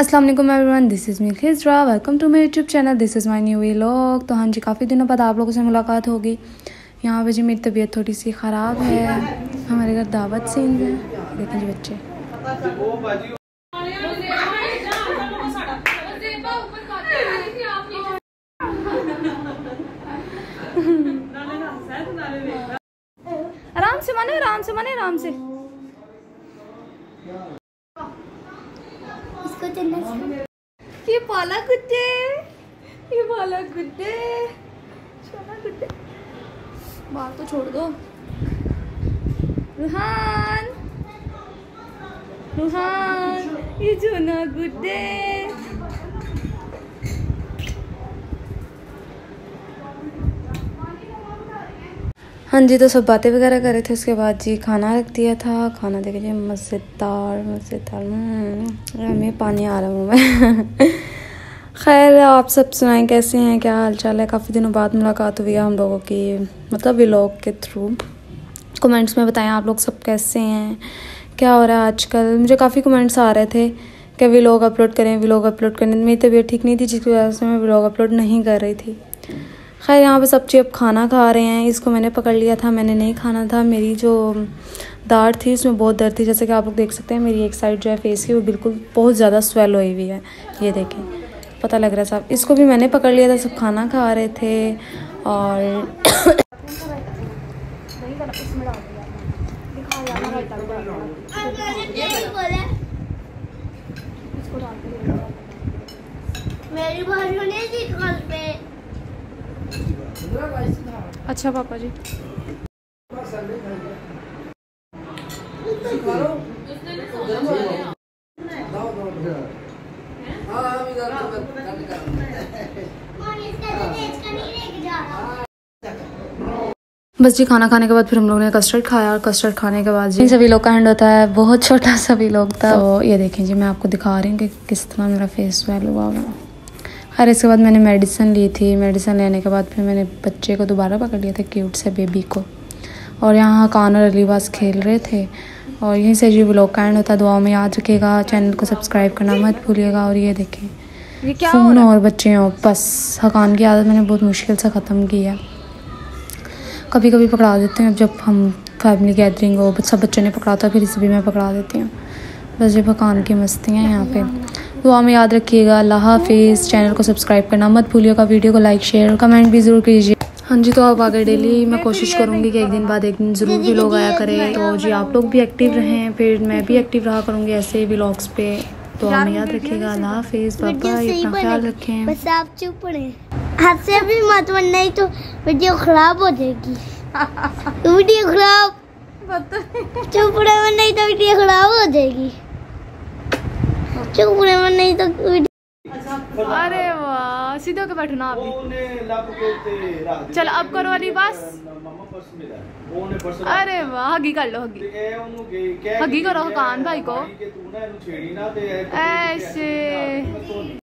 अस्सलाम वालेकुम everyone, this is me Khizra. Welcome to my YouTube channel, this is my new vlog. तो हाँ जी, काफ़ी दिनों बाद आप लोगों से मुलाकात होगी। यहाँ पे जी मेरी तबीयत थोड़ी सी ख़राब है। हमारे घर दावत सीन है। देखें जी बच्चे। आराम से माने, आराम से माने, आराम से। ये पाला कुत्ते, ये पाला कुत्ते, सोना कुत्ते। बाल तो छोड़ दो। रूहान, रूहान, ये सोना कुत्ते। हाँ जी, तो सब बातें वगैरह कर रहे थे। उसके बाद जी खाना रख दिया था। खाना देखिए मज़ेदार मज़ेदार, हमें पानी आ रहा है मुँह में। खैर, आप सब सुनाएं कैसे हैं, क्या हाल चाल है। काफ़ी दिनों बाद मुलाकात हुई है हम लोगों की, मतलब व्लॉग के थ्रू। कमेंट्स में बताएं आप लोग सब कैसे हैं, क्या हो रहा है आजकल। मुझे काफ़ी कमेंट्स आ रहे थे कि व्लॉग अपलोड करें, व्लॉग अपलोड करें। मेरी तबीयत ठीक नहीं थी, जिसकी वजह से मैं व्लॉग अपलोड नहीं कर रही थी। खैर, यहाँ पे सब अब खाना खा रहे हैं। इसको मैंने पकड़ लिया था, मैंने नहीं खाना था। मेरी जो दाढ़ थी उसमें बहुत दर्द थी, जैसे कि आप लोग देख सकते हैं। मेरी एक साइड जो है फेस की, वो बिल्कुल बहुत ज़्यादा स्वेल हुई हुई है। ये देखें, पता लग रहा है साहब। इसको भी मैंने पकड़ लिया था, सब खाना खा रहे थे। और अच्छा पापा जी, बस जी खाना खाने के बाद फिर हम लोगों ने कस्टर्ड खाया। और कस्टर्ड खाने के बाद जी सभी लोग का हैंड होता है, बहुत छोटा सभी लोग था। तो ये देखें जी, मैं आपको दिखा रही हूँ कि किस तरह मेरा फेस स्वेल हुआ हुआ। खैर, इसके बाद मैंने मेडिसिन ली थी। मेडिसिन लेने के बाद फिर मैंने बच्चे को दोबारा पकड़ लिया था, क्यूट से बेबी को। और यहाँ कान और अलीबाज खेल रहे थे। और यहीं से जी व्लॉग का एंड होता है। दुआ में याद रखिएगा, चैनल को सब्सक्राइब करना मत भूलिएगा। और ये देखें, ये क्या फ़ोन और बच्चे हो, बस हकान की आदत मैंने बहुत मुश्किल से ख़त्म की है। कभी कभी पकड़ा देते हैं, जब हम फैमिली गैदरिंग हो, सब बच्चों ने पकड़ाता है, फिर इसे भी मैं पकड़ा देती हूँ। बस ये हकान की मस्तियाँ यहाँ पे। दुआ में याद रखिएगा। अल्लाह हाफिज़। चैनल को सब्सक्राइब करना मत भूलिएगा। वीडियो को लाइक शेयर और कमेंट भी ज़रूर कीजिए। हाँ जी, तो अब आगे डेली मैं कोशिश करूँगी कि एक दिन बाद एक दिन ज़रूर भी लोग आया करें। तो जी आप लोग भी एक्टिव रहें, फिर मैं भी एक्टिव रहा करूँगी ऐसे व्लॉग्स पे। तो आप में याद रखिएगा। अल्लाह हाफिज़, बाय बाय, अपना ख्याल रखें। बस आप चुप रहें, हाथ से भी मत बनना, नहीं तो वीडियो खराब हो जाएगी। वीडियो खराब, चुप रहे, नहीं तो वीडियो खराब हो जाएगी। चुप रहे, नहीं तो वीडियो। अरे वाह, सीधे होकर बैठो ना आप भी। चल अब करो वाली बस। अरे वाह, हगी कर लो, हगी हगी करो कान भाई को ऐसे।